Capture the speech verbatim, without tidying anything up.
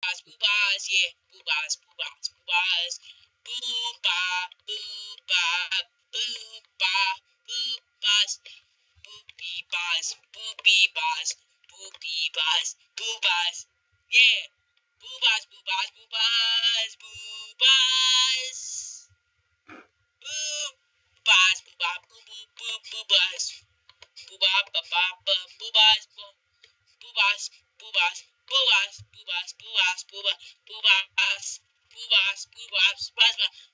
boohbahs, boohbahs, yeah, boohbahs, boohbahs, boohbahs, boohbah, boohbah, boohbah, boohbahs, boopy bars, boopy bars, boopy bars, boohbahs, yeah, boohbahs, boohbahs, boohbahs, boohbahs, boohbahs, boobah, boo boo boo boohbahs, boobah, ba ba ba, boohbahs, boobahs, boobahs, boobahs, boobahs, boobahs, boobahs, boobahs, boobahs, boobahs, boobahs,